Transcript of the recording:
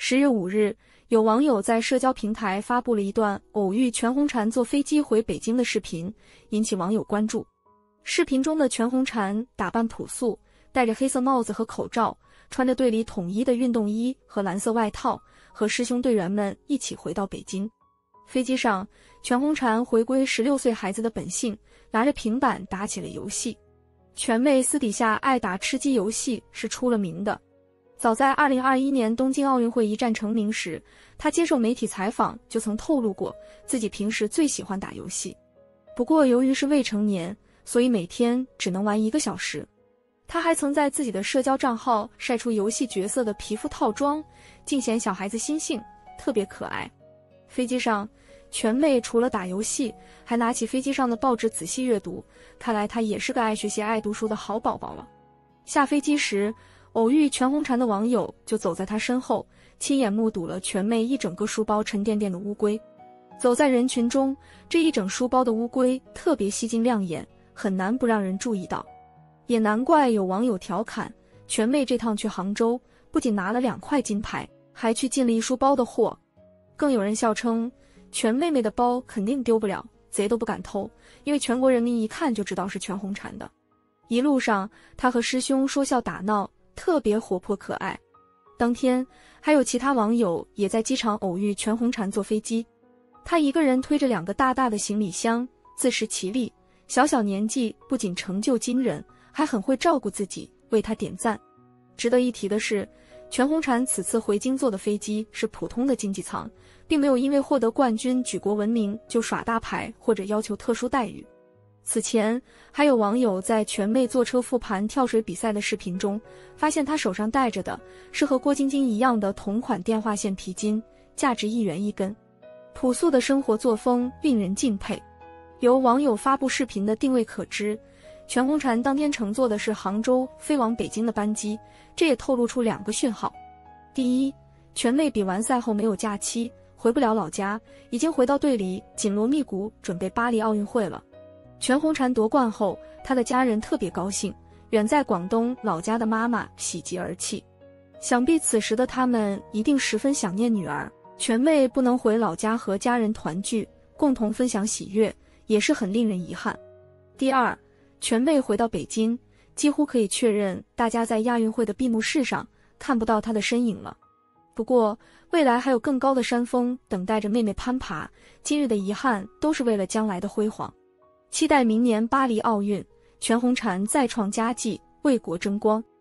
10月5日，有网友在社交平台发布了一段偶遇全红婵坐飞机回北京的视频，引起网友关注。视频中的全红婵打扮朴素，戴着黑色帽子和口罩，穿着队里统一的运动衣和蓝色外套，和师兄队员们一起回到北京。飞机上，全红婵回归16岁孩子的本性，拿着平板打起了游戏。全妹私底下爱打吃鸡游戏是出了名的。早在2021年东京奥运会一战成名时，她接受媒体采访就曾透露过自己平时最喜欢打游戏。不过由于是未成年，所以每天只能玩1个小时。她还曾在自己的社交账号晒出游戏角色的皮肤套装，尽显小孩子心性，特别可爱。飞机上，全妹除了打游戏，还拿起飞机上的报纸仔细阅读，看来她也是个爱学习爱读书的好宝宝了。下飞机时，偶遇全红婵的网友就走在她身后，亲眼目睹了全妹一整个书包沉甸甸的乌龟。走在人群中，这一整书包的乌龟特别吸睛亮眼，很难不让人注意到。也难怪有网友调侃，全妹这趟去杭州不仅拿了2块金牌，还去进了一书包的货。更有人笑称，全妹妹的包肯定丢不了，贼都不敢偷，因为全国人民一看就知道是全红婵的。一路上，她和师兄说笑打闹，特别活泼可爱。当天，还有其他网友也在机场偶遇全红婵坐飞机。她一个人推着2个大大的行李箱，自食其力，小年纪不仅成就惊人，还很会照顾自己，为她点赞。值得一提的是，全红婵此次回京坐的飞机是普通的经济舱，并没有因为获得冠军举国闻名就耍大牌或者要求特殊待遇。此前，还有网友在全妹坐车复盘跳水比赛的视频中，发现她手上戴着的是和郭晶晶一样的同款电话线皮筋，价值1元1根。朴素的生活作风令人敬佩。由网友发布视频的定位可知，全红婵当天乘坐的是杭州飞往北京的班机，这也透露出2个讯号。第一，全妹比完赛后没有假期，回不了老家，已经回到队里紧锣密鼓准备巴黎奥运会了。全红婵夺冠后，她的家人特别高兴，远在广东老家的妈妈喜极而泣。想必此时的他们一定十分想念女儿，全妹不能回老家和家人团聚，共同分享喜悦，也是很令人遗憾。第二，全妹回到北京，几乎可以确认大家在亚运会的闭幕式上看不到她的身影了。不过，未来还有更高的山峰等待着妹妹攀爬，今日的遗憾都是为了将来的辉煌。期待明年巴黎奥运，全红婵再创佳绩，为国争光。